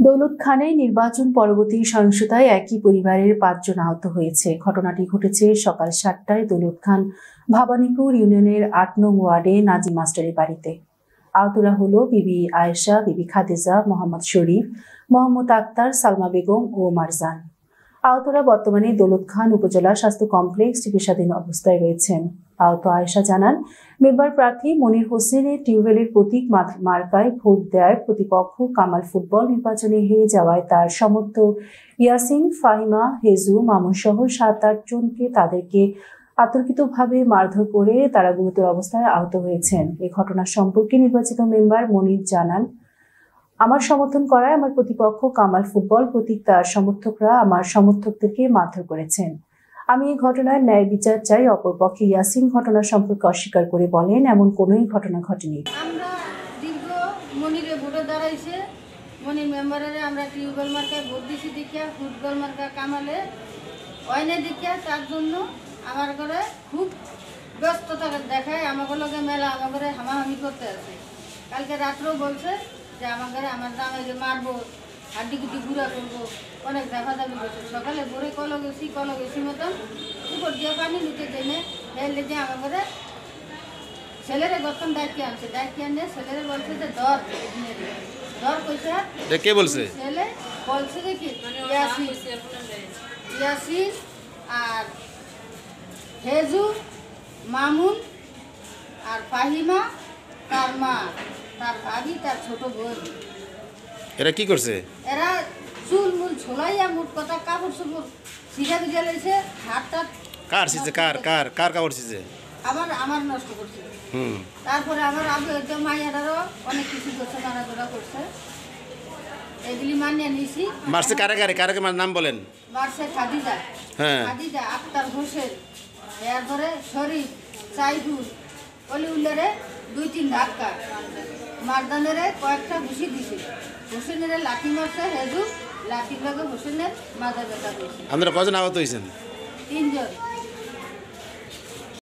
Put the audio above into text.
দৌলত খানে নির্বাচন পরবর্তী সহিংসতায় একই পরিবারের 5 জন আহত হয়েছে। ঘটনাটি ঘটেছে সকাল 7টায় দৌলত খান ভবানীপুর ইউনিয়নের 8 নং ওয়ার্ডে নাজিম মাস্টারের বাড়িতে। আহতরা হলো বিবি আয়েশা, বিবি খাদিজা, মোহাম্মদ শরীফ, মোহাম্মদ আক্তার, সালমা বেগম ও মারজান। আহতরা বর্তমানে দৌলত খান উপজেলা স্বাস্থ্য কমপ্লেক্স চিকিৎসাধীন অবস্থায় রয়েছেন। আহত আয়েশা জানান, মেম্বার প্রার্থী মনির হোসেনের টিউবওয়েলের প্রতীক মার্কায় ভোট দেওয়ায় প্রতিপক্ষ কামাল ফুটবল নির্বাচনে হেরে যাওয়ায় তার সমর্থক ইয়াসিন, ফাহিমা, হেজু, মামুন সহ 7-8 জনকে তাদেরকে আতর্কিতভাবে মারধর করে তারা গুরুতর অবস্থায় আহত হয়েছেন। এই ঘটনা সম্পর্কে নির্বাচিত মেম্বার মনির জানান, আমার সমর্থন করায় আমার প্রতিপক্ষ কামাল ফুটবল প্রতীক তার সমর্থকরা আমার সমর্থকদেরকে মারধর করেছেন। আমি এই ঘটনার ন্যায় বিচার চাই। অপরপক্ষে ইয়াসিন ঘটনা সম্পর্কে অস্বীকার করে বলেন, এমন কোনোই ঘটনা ঘটেনি। আমরা দীর্ঘ মনিরে ভোটে দাঁড়াইছে, মনির মেম্বারের আমরা টিউবওয়েল মার্কায় ভোট দিছি দেখিয়া, ফুটবল মার্কা কামালে অয়নে দেখিয়া, তার জন্য আমার ঘরে খুব ব্যস্ততা দেখায়। আমাকে লগে মেলা আমার ঘরে হামাহামি করতে আছে। কালকে রাত্রেও বলছে যে আমার ঘরে আমার দামে যে মারবো, হাড্ডি কুটি ঘুরা করবো, অনেক দাবি করছে। সকালে ভোরে কল গেছি মতন উপর দিয়ে পানি নিতে জেনে ফেললে যে আমার ঘরে ছেলেরে গতন ডাকি আনে ছেলেরে বলছে যে দর কইছে। কে বলছে? ছেলে বলছে যে কি ইয়াসিন আর হেজু, মামুন আর ফাহিমা, তার মা, তার ভাবি, তার ছোট বোন। এরা কি করছে? এরা চুল মুল ছোলাইয়া মোট কথা কাপড় চোপড় সিজা বিজা লেছে, হাতটা কার সিজে কার কাপড় সিজে আমার নষ্ট করছে। তারপরে আমার আগে মাইয়াটারও অনেক কিছু করছে, নাড়াচড়া করছে। এগুলি মানিয়ে নিয়েছি। মারছে কারে নাম বলেন? মারছে খাদিজা, খাদিজা, আক্তার হোসেন, এরপরে শরীফ, সাইদুল, অলিউল্লারে 2-3 ধাক্কা, মারদানেরে কয়েকটা ঘুষি দিছে। হোসেনের লাঠি মারছে হেজু, লাঠির ভাগে হোসেনের মাথা ব্যথা করছে। আপনারা কজন আহত হয়েছেন? 3 জন।